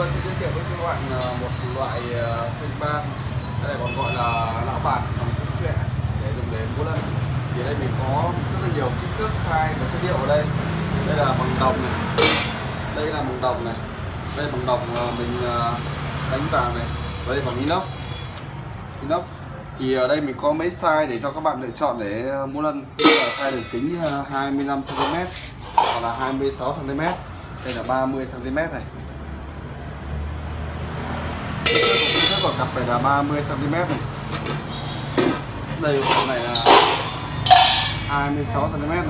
Vân sẽ giới thiệu với các bạn một loại phanh ban, đây này còn gọi là lão bạt bằng chống trệ để dùng để múa lân. Thì đây mình có rất là nhiều kích thước size và chất liệu ở đây. Đây là bằng đồng này, đây là bằng đồng này, đây là bằng đồng mình đánh vàng này, và đây bằng inox. Thì ở đây mình có mấy size để cho các bạn lựa chọn để múa lân. Đây là size đường kính 25 cm hoặc là 26 cm. Đây là 30 cm này. Kích thước của cặp này là 30 cm này. Đây con này là 26 cm này.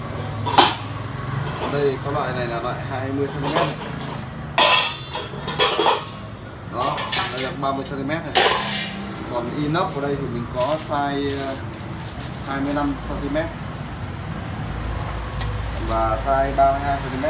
Đây có loại này là loại 20 cm này. Đó, đây là 30 cm này. Còn inox ở đây thì mình có size 25 cm và size 32 cm.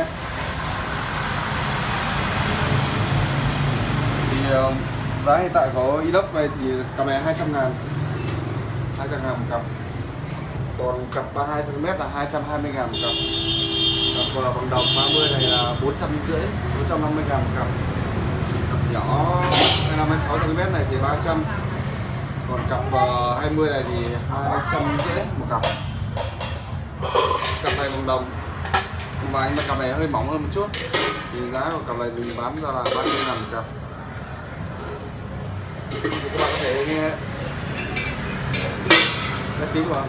Thì giá hiện tại có inox này thì cặp này 200.000, 200.000 một cặp. Còn cặp 32 cm là 220.000 một cặp. Cặp bằng đồng 30 này là 450, 450.000 một cặp. Cặp nhỏ 26 cm này thì 300. Còn cặp 20 này thì 250 một cặp. Cặp này bằng đồng, và anh cặp này hơi mỏng hơn một chút. Thì giá của cặp này mình bán ra là 30.000 một cặp. Thì các bạn có thể nghe tiếng vào.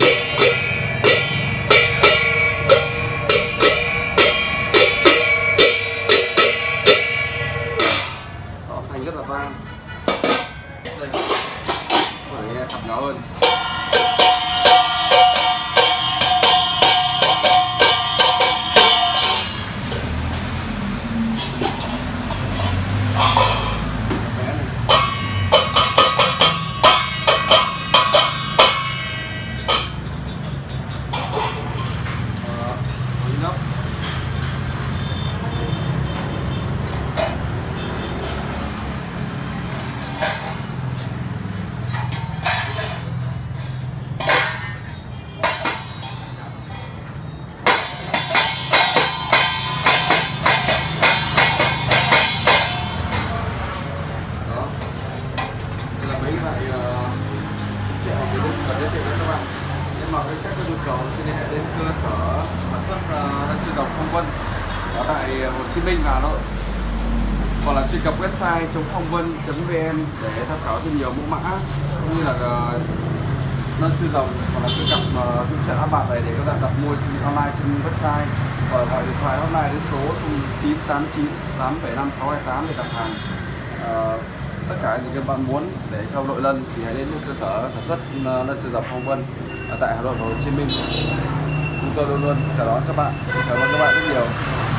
Âm thanh rất là vang. Đây, có thể nghe cặp nhỏ hơn. Các nhu cầu xin liên hệ đến cơ sở sản xuất lân sư dòng Phong Vân ở tại Hồ Chí Minh và Hà Nội, hoặc là truy cập website .phongvân.vn để tham khảo thêm nhiều mẫu mã cũng như là lân sư dòng, hoặc là truy cập trung chuyển áp bạt này để các bạn đặt mua online trên website, hoặc là gọi điện thoại hotline đến số 989 875 628 để đặt hàng. Tất cả những các bạn muốn để cho đội lân thì hãy đến cơ sở sản xuất lân sư dòng Phong Vân ở tại Hà Nội và Hồ Chí Minh. Chúng tôi luôn luôn chào đón các bạn. Cảm ơn các bạn rất nhiều.